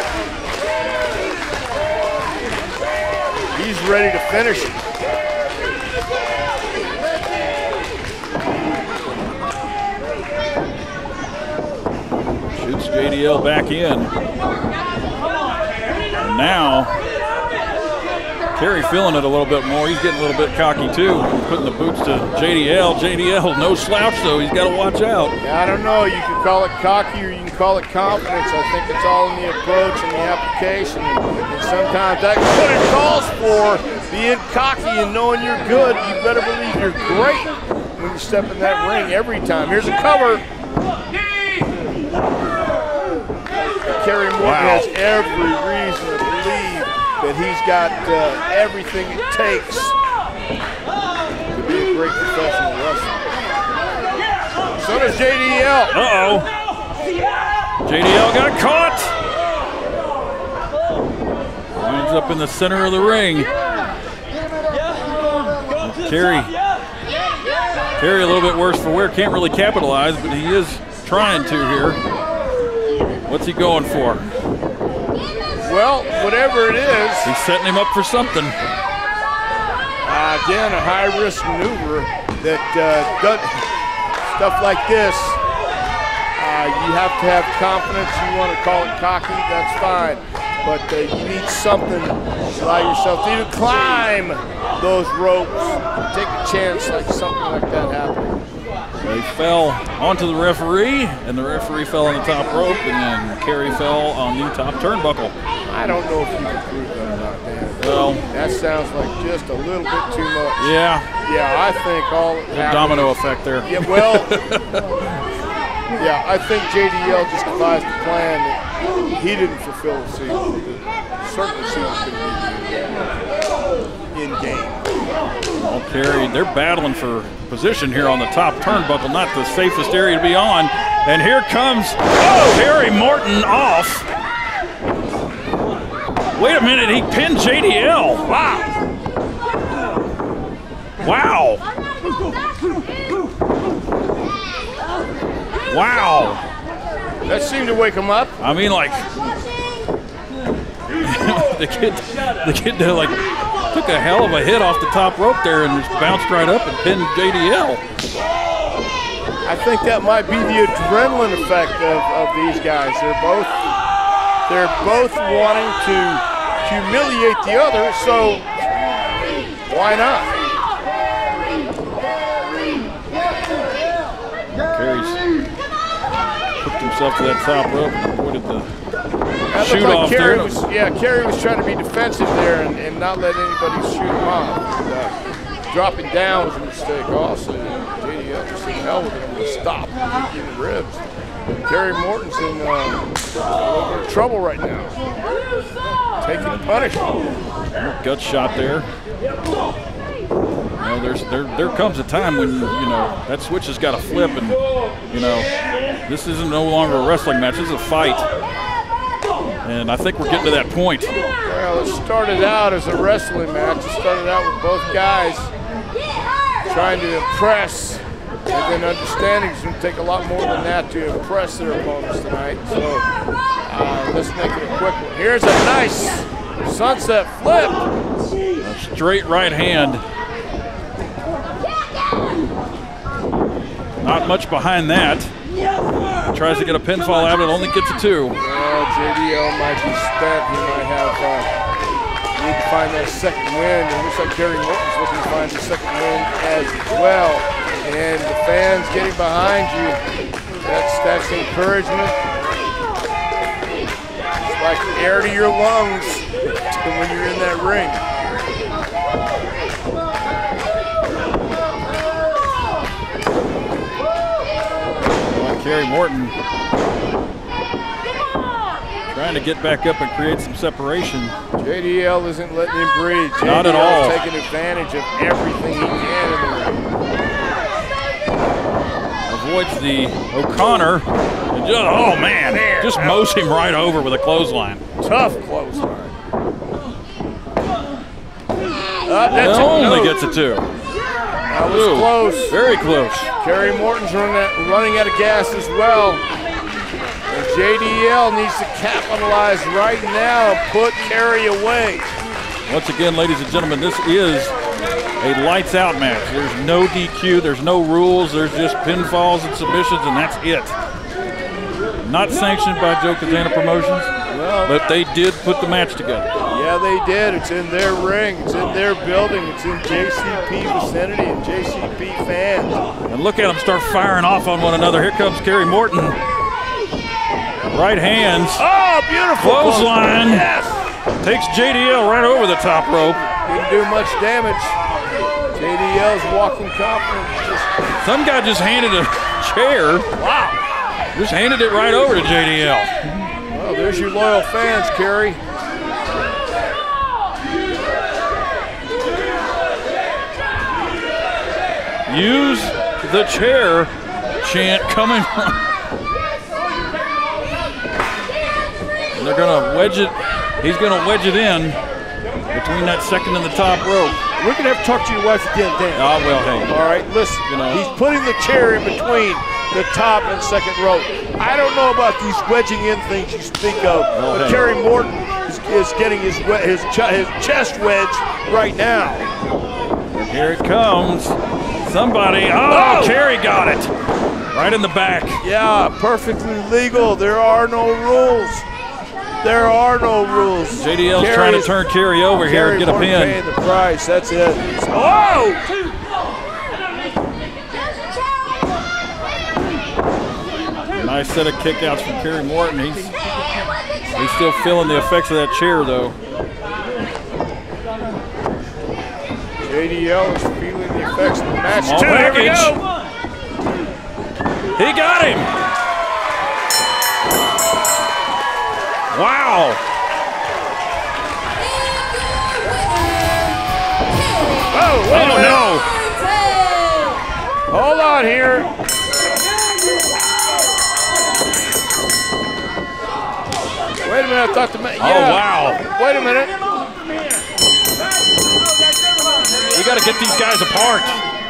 He's ready to finish it. Shoots J D L back in. And now, Kerry feeling it a little bit more. He's getting a little bit cocky too, putting the boots to J D L. J D L, no slouch though. He's got to watch out. Yeah, I don't know. You can call it cocky or you can call it confidence. I think it's all in the approach and the application. And sometimes that's what it calls for. Being cocky and knowing you're good, you better believe you're great when you step in that ring every time. Here's a cover. Kerry Morton Wow. has every reason to believe that he's got uh, everything it takes to be a great professional wrestler. So does J D L. Uh-oh. J D L got caught. Winds up in the center of the ring. Kerry. Kerry a little bit worse for wear. Can't really capitalize, but he is trying to here. What's he going for? Well, whatever it is. He's setting him up for something. Uh, again, a high-risk maneuver that uh, does stuff like this. Uh, you have to have confidence. You want to call it cocky, that's fine. But uh, you need something to allow yourself to even climb those ropes. Take a chance like something like that happened. They fell onto the referee, and the referee fell on the top rope, and then Kerry fell on the top turnbuckle. I don't know if you can prove that or not, Dan. Well, that sounds like just a little bit too much. Yeah. Yeah, I think all the domino effect there. Yeah, well, yeah, I think J D L just devised a plan that he didn't fulfill the season. Certainly seems to be in game. Well, Kerry, they're battling for position here on the top turnbuckle, not the safest area to be on. And here comes oh, Kerry Morton off. Wait a minute, he pinned J D L. Wow. Wow. Wow. That seemed to wake him up. I mean, like, the kid, the kid did, like, took a hell of a hit off the top rope there and just bounced right up and pinned J D L. I think that might be the adrenaline effect of, of these guys. They're both they're both wanting to humiliate the other, so why not? Kerry's hooked himself to that top rope and avoided the That shoot like off Kerry there. Was, yeah, Kerry was trying to be defensive there and, and not let anybody shoot him off. And, uh, dropping down was a mistake also. J D L just said, hell with him to stop and kick you in the ribs. Kerry Morton's in uh, a little bit of trouble right now. Taking a punishment. Gut shot there. You know, there's there there comes a time when, you know, that switch has got to flip, and, you know, this isn't no longer a wrestling match, this is a fight. And I think we're getting to that point. Well, it started out as a wrestling match. It started out with both guys trying to impress, and then understanding it's going to take a lot more than that to impress their opponents tonight. So uh, let's make it a quick one. Here's a nice sunset flip. A straight right hand. Not much behind that. Tries to get a pinfall out of it, only gets a two. Well, J D L might be spent. He might have uh, need to find that second win. It looks like Kerry Morton's looking to find the second win as well. And the fans getting behind you, that's, that's encouragement. It's like air to your lungs when you're in that ring. Kerry Morton trying to get back up and create some separation. J D L isn't letting him breathe. Not at all. J D L is taking advantage of everything he can in the ring. Avoids the O'Connor. And just, oh, man, Man, just that mows him right over with a clothesline. Tough clothesline. Uh, that's It a only no. gets a two. Uh, That was Ooh, close. Very close. Kerry Morton's running, at, running out of gas as well. And J D L needs to capitalize right now and put Kerry away. Once again, ladies and gentlemen, this is a lights out match. There's no D Q, there's no rules, there's just pinfalls and submissions, and that's it. Not sanctioned by Joe Kazana Promotions, Well, but they did put the match together. yeah, they did. It's in their ring. It's in their building. It's in J C P vicinity and J C P fans. And look at them start firing off on one another. Here comes Kerry Morton. Right hands. Oh, beautiful. Clothesline. Yes. Takes J D L right over the top rope. Didn't do much damage. J D L's walking confidence. Just, Some guy just handed a chair. wow. Just handed it right over to J D L. Well, there's your loyal fans, Kerry. Use the chair chant coming from. And they're gonna wedge it. He's gonna wedge it in between that second and the top rope. We're going to have to talk to your wife again, Dan. Ah, well, hey. All right, listen. You know. He's putting the chair in between the top and second rope. I don't know about these wedging in things you speak of, Well, but hey. Kerry Morton is, is getting his, we- his, ch- his chest wedged right now. Here it comes. Somebody. Oh, Oh! Kerry got it. Right in the back. Yeah, perfectly legal. There are no rules. There are no rules. J D L's Kerry trying to is- turn Kerry over here Kerry and get a Morton pin. paying the price. That's it. Oh! Nice set of kickouts from Kerry Morton. He's he's still feeling the effects of that chair, though. J D L is feeling the effects of the match. Small too. Here we package. go. He got him. Wow. Oh, wait a Oh, minute. no. Hold on here. Wait a minute, I thought the ma- Oh, yeah. wow. Wait a minute. We got to get these guys apart.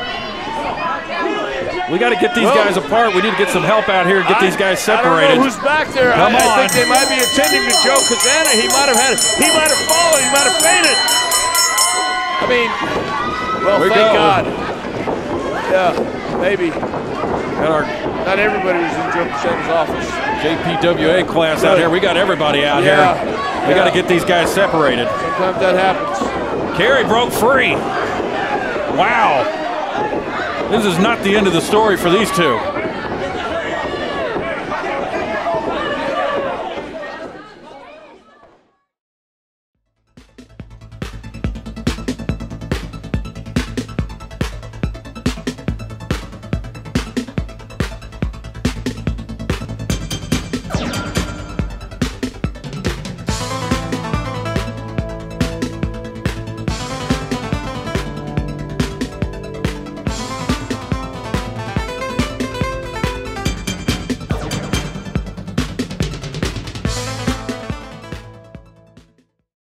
We got to get these Well, guys apart. We need to get some help out here and get I- these guys I don't separated. know who's back there. Come I, I on. think they might be attending to Joe Kazana. He might have had, he might have fallen, he might have fainted. I mean, well, We thank go. God. Yeah, maybe. Got our Not everybody was in Joe Kazana's office. J P W A class out here. We got everybody out Yeah, here. We got to yeah. get these guys separated. Sometimes that happens. Kerry broke free. Wow. This is not the end of the story for these two.